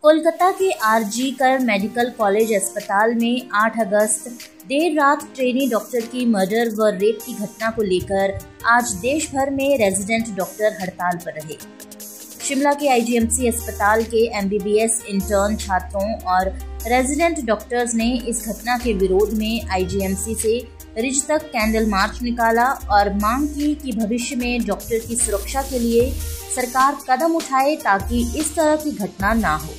कोलकाता के आरजी कर medical college अस्पताल में 8 अगस्त देर रात ट्रेनी डॉक्टर की मर्डर व रेप की घटना को लेकर आज देश भर में रेजिडेंट डॉक्टर हड़ताल पर रहे। शिमला के आईजीएमसी अस्पताल के एमबीबीएस इंटर्न छात्रों और रेजिडेंट डॉक्टर्स ने इस घटना के विरोध में आईजीएमसी से रिज तक कैंडल मार्च निकाला और मांग की कि भविष्य में डॉक्टर की सुरक्षा के लिए सरकार कदम उठाए ताकि इस तरह की घटना ना हो।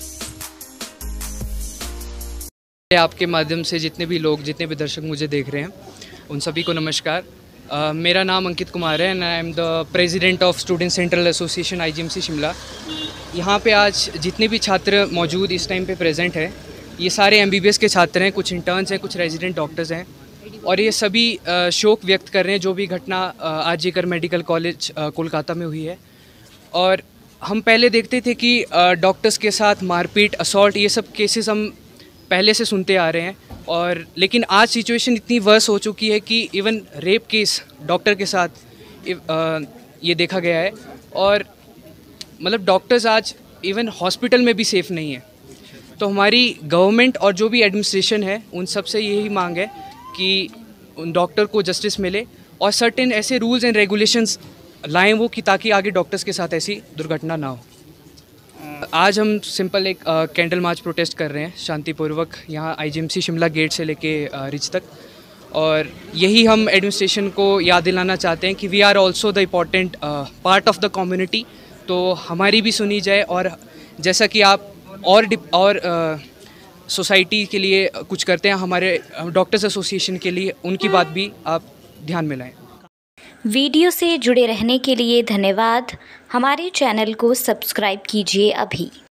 आपके माध्यम से जितने भी दर्शक मुझे देख रहे हैं उन सभी को नमस्कार। मेरा नाम अंकित कुमार है and I am the president of student central association IGMC Shimla. यहाँ पे आज जितने भी छात्र मौजूद इस टाइम पे प्रेजेंट हैं, ये सारे एमबीबीएस के छात्र हैं, कुछ इंटर्न्स हैं, कुछ रेजिडेंट डॉक्टर्स हैं और ये सभी शोक व्यक्त कर रहे हैं जो भी घटना आरजी कर मेडिकल कॉलेज कोलकाता में हुई है। और हम पहले देखते थे कि डॉक्टर्स के साथ मारपीट, असॉल्ट, ये सब केसेस हम पहले से सुनते आ रहे हैं और लेकिन आज सिचुएशन इतनी वर्स हो चुकी है कि इवन रेप केस डॉक्टर के साथ ये देखा गया है और मतलब डॉक्टर्स आज इवन हॉस्पिटल में भी सेफ़ नहीं है। तो हमारी गवर्नमेंट और जो भी एडमिनिस्ट्रेशन है उन सब से यही मांग है कि उन डॉक्टर को जस्टिस मिले और सर्टेन ऐसे रूल्स एंड रेगुलेशंस लाएं वो कि ताकि आगे डॉक्टर्स के साथ ऐसी दुर्घटना ना हो। आज हम सिंपल एक कैंडल मार्च प्रोटेस्ट कर रहे हैं शांतिपूर्वक यहाँ आईजीएमसी शिमला गेट से लेके रिज तक, और यही हम एडमिनिस्ट्रेशन को याद दिलाना चाहते हैं कि we are also the important part of the community. तो हमारी भी सुनी जाए और जैसा कि आप और सोसाइटी के लिए कुछ करते हैं, हमारे डॉक्टर्स एसोसिएशन के लिए उनकी बात भी आप ध्यान में लाएँ। वीडियो से जुड़े रहने के लिए धन्यवाद। हमारे चैनल को सब्सक्राइब कीजिए अभी।